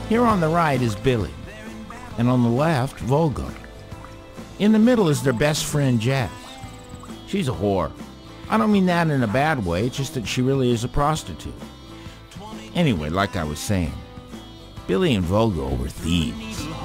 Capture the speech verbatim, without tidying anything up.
Here on the right is Billy, and on the left, Volgo. In the middle is their best friend, Jess. She's a whore. I don't mean that in a bad way, it's just that she really is a prostitute. Anyway, like I was saying, Billy and Volgo were thieves.